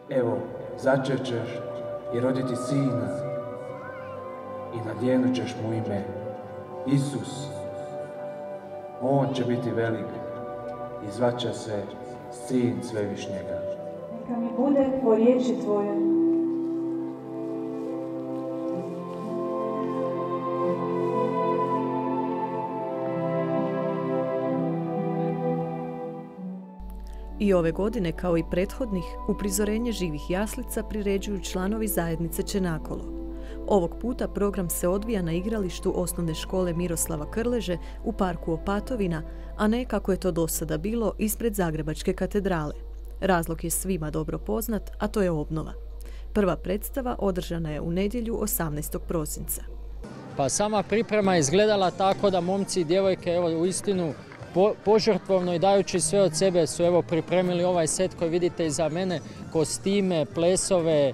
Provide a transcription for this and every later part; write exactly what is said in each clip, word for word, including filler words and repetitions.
Evo, začećeš i roditi sina i nadjenut ćeš mu ime Isus. On će biti velik i zvaće se Sin Svevišnjega. Neka mi bude po riječi Tvoje. I ove godine, kao i prethodnih, uprizorenje živih jaslica priređuju članovi zajednice Čenakolo. Ovog puta program se odvija na igralištu osnovne škole Miroslava Krleže u parku Opatovina, a ne kako je to do sada bilo ispred Zagrebačke katedrale. Razlog je svima dobro poznat, a to je obnova. Prva predstava održana je u nedjelju osamnaestog prosinca. Pa sama priprema je izgledala tako da momci i djevojke evo uistinu Po, požrtvovno i dajući sve od sebe su evo pripremili ovaj set koji vidite iza mene, kostime, plesove e,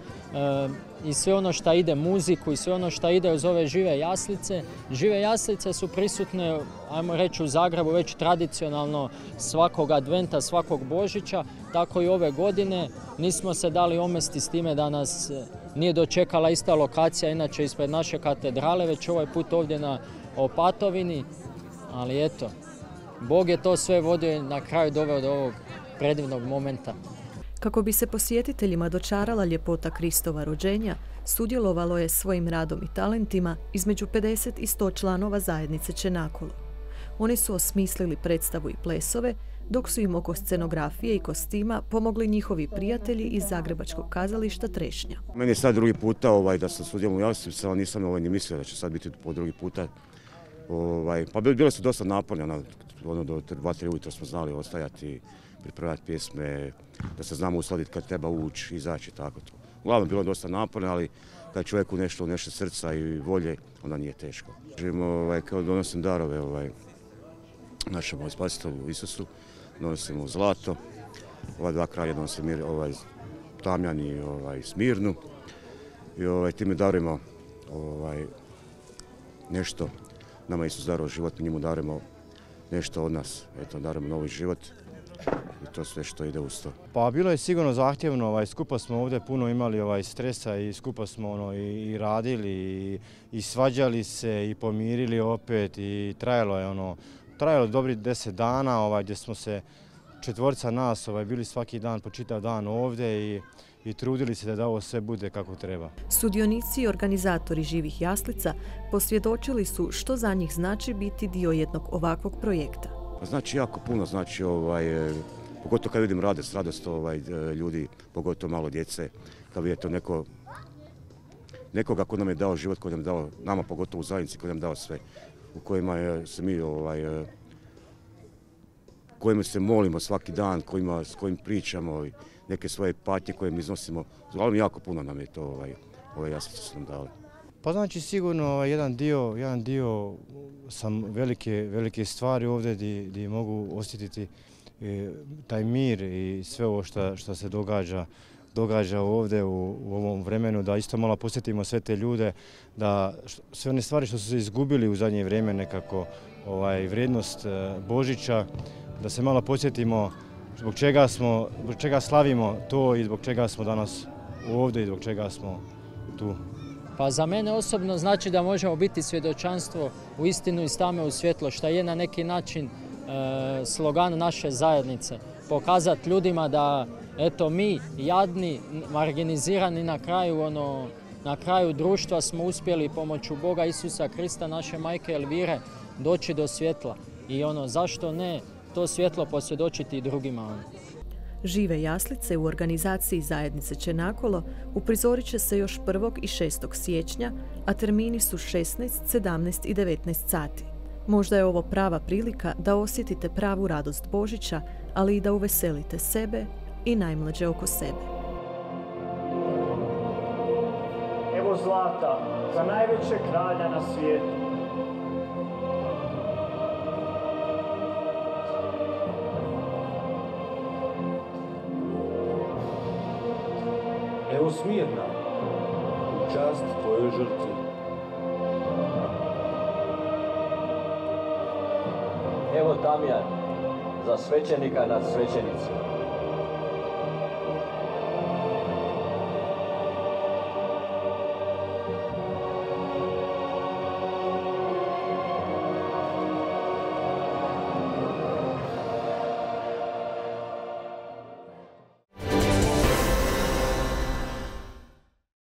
i sve ono što ide, muziku i sve ono što ide uz ove žive jaslice. Žive jaslice su prisutne, ajmo reći, u Zagrebu već tradicionalno svakog adventa, svakog Božića, tako i ove godine. Nismo se dali omesti s time da nas nije dočekala ista lokacija, inače ispred naše katedrale, već ovaj put ovdje na Opatovini, ali eto. Bog je to sve vodio i na kraju doveo do ovog predivnog momenta. Kako bi se posjetiteljima dočarala ljepota Kristova rođenja, sudjelovalo je svojim radom i talentima između pedeset i sto članova zajednice Čenakolo. Oni su osmislili predstavu i plesove, dok su im oko scenografije i kostima pomogli njihovi prijatelji iz Zagrebačkog kazališta Trešnja. Meni je sad drugi puta ovaj, da sam sudjelovao u jaslicama, ali nisam ovaj, ni mislio da će sad biti po drugi puta. Ovaj, pa bile su dosta naporne, ono, ono do dva tri ujutro smo znali ostajati, pripremati pjesme, da se znamo uskladiti kad treba ući, izaći i tako to. Uglavnom bilo dosta naporno, ali kad čovjeku nešto uneše srca i volje, onda nije teško. Živimo ovaj, kao donosim darove ovaj, našem ovaj, spasitelju Isusu, donosimo zlato, ova dva kralja donose mir, ovaj, Tamjan i ovaj, Smirnu i ovaj, time darujemo ovaj, nešto. Nama Isus daruje život, mi njemu darujemo nešto od nas. Eto, darujemo novi život i to sve što ide uz to. Pa bilo je sigurno zahtjevno, ovaj, skupa smo ovdje puno imali ovaj, stresa i skupa smo ono, i, i radili i, i svađali se i pomirili opet i trajalo je ono, trajalo dobri deset dana ovaj, gdje smo se četvorica nas ovaj, bili svaki dan po čitav dan ovdje i i trudili se da ovo sve bude kako treba. Sudionici i organizatori živih jaslica posvjedočili su što za njih znači biti dio jednog ovakvog projekta. Znači jako puno, znači ovaj, pogotovo kad vidim radost, radost ovaj, ljudi, pogotovo malo djece, kad vidite neko, nekoga ko nam je dao život, ko nam je dao, nama pogotovo u zajednici, ko nam je dao sve, u kojima je, se mi ovaj, kojima se molimo svaki dan, kojima, s kojim pričamo, neke svoje patnje koje mi iznosimo. Uglavnom jako puno nam je to ovaj, ove jaslice su nam dali. Pa znači sigurno jedan dio, jedan dio sam velike, velike stvari ovdje gdje, gdje mogu osjetiti e, taj mir i sve ovo što, što se događa, događa ovdje u, u ovom vremenu, da isto malo posjetimo sve te ljude, da sve one stvari što su se izgubili u zadnje vrijeme, nekako ovaj, vrijednost Božića, da se malo posjetimo zbog čega smo, zbog čega slavimo to i zbog čega smo danas ovdje i zbog čega smo tu. Pa za mene osobno znači da možemo biti svjedočanstvo u istinu i stame u svjetlo, što je na neki način e, slogan naše zajednice. Pokazati ljudima da eto mi, jadni, marginizirani na kraju, ono, na kraju društva smo uspjeli pomoću Boga Isusa Krista, naše majke Elvire, doći do svjetla. I ono, zašto ne to svjetlo posvjedočiti i drugima. Žive jaslice u organizaciji zajednice Čenakolo uprizorit će se još prvog i šestog siječnja, a termini su šesnaest, sedamnaest i devetnaest sati. Možda je ovo prava prilika da osjetite pravu radost Božića, ali i da uveselite sebe i najmlađe oko sebe. Evo zlata za najvećeg kralja na svijetu. Evo Smirna, u čast tvojoj žrtvi. Evo Tamjan, za svećenika nad svećenicima.